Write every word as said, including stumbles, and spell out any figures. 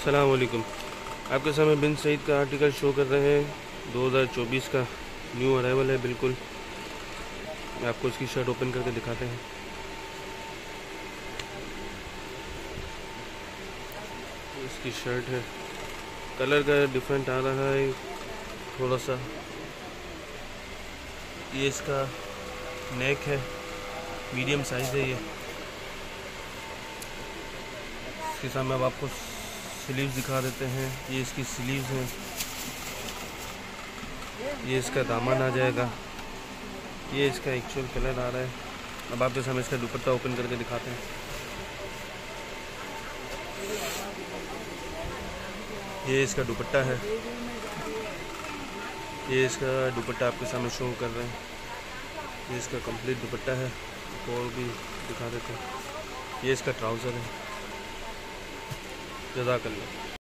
अस्सलाम वालेकुम। आपके सामने बिन सईद का आर्टिकल शो कर रहे हैं। दो हज़ार चौबीस का न्यू अराइवल है बिल्कुल। आपको इसकी शर्ट ओपन करके दिखाते हैं। इसकी शर्ट है, कलर का डिफरेंट आ रहा है थोड़ा सा। ये इसका नेक है, मीडियम साइज़ है ये। इसके सामने अब आपको स्लीव्स दिखा देते हैं। ये इसकी स्लीव्स हैं, ये इसका दामन आ जाएगा। ये इसका एक्चुअल कलर आ रहा है। अब आपके सामने इसका दुपट्टा ओपन करके दिखाते हैं। ये इसका दुपट्टा है, ये इसका दुपट्टा आपके सामने शो कर रहे हैं। ये इसका कंप्लीट दुपट्टा है, और भी दिखा देते हैं। ये इसका ट्राउज़र है। जज़ाकल्लाह।